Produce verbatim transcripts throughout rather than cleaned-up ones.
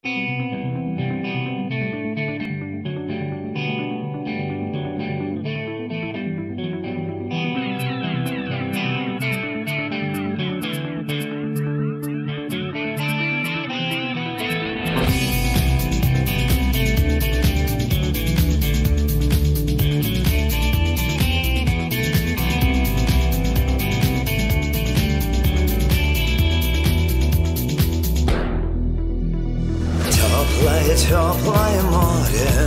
Теплое, теплое море,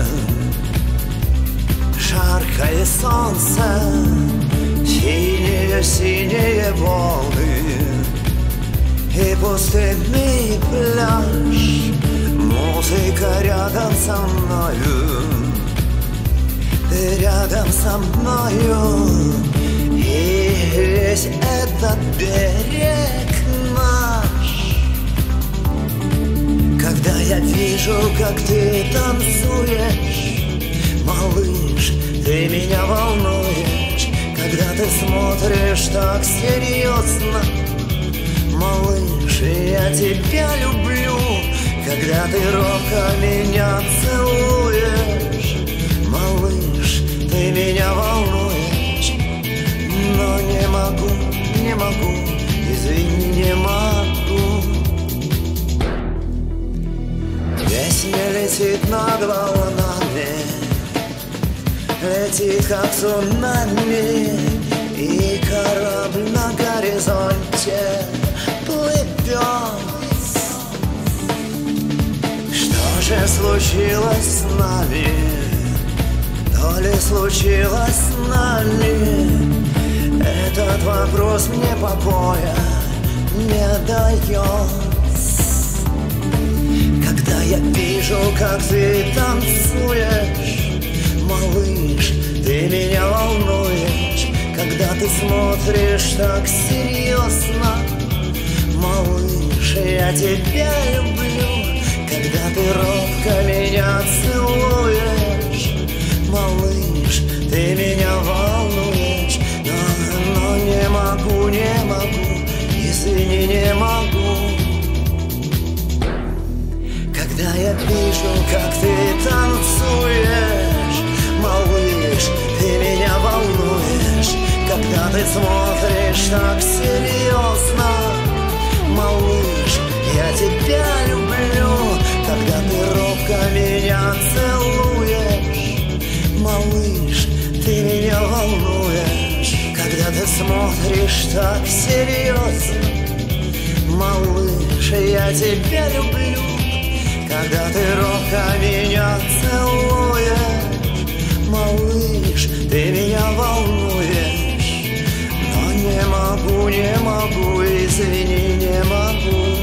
жаркое солнце, синие, синие волны и пустынный пляж. Музыка рядом со мною, ты рядом со мною, и весь этот берег наш. Когда я вижу, как ты танцуешь, малыш, ты меня волнуешь. Когда ты смотришь так серьезно, малыш, я тебя люблю. Когда ты робко меня целуешь, малыш, ты меня волнуешь. Но не могу, не могу, извини, не могу. Песня летит над волнами, летит как цунами, и корабль на горизонте плывет. Что же случилось с нами? То ли случилось с нами? Этот вопрос мне покоя не дает. Когда я вижу, как ты танцуешь, малыш, ты меня волнуешь. Когда ты смотришь так серьезно, малыш, я тебя люблю. Когда ты робко меня целуешь, малыш, ты меня волнуешь. Но, но не могу, не могу, извини, не могу. Когда я вижу, как ты танцуешь, малыш, ты меня волнуешь. Когда ты смотришь так серьезно, малыш, я тебя люблю. Когда ты робко меня целуешь, малыш, ты меня волнуешь. Когда ты смотришь так серьезно, малыш, я тебя люблю. Когда ты робко меня целуешь, малыш, ты меня волнуешь. Но не могу, не могу, извини, не могу.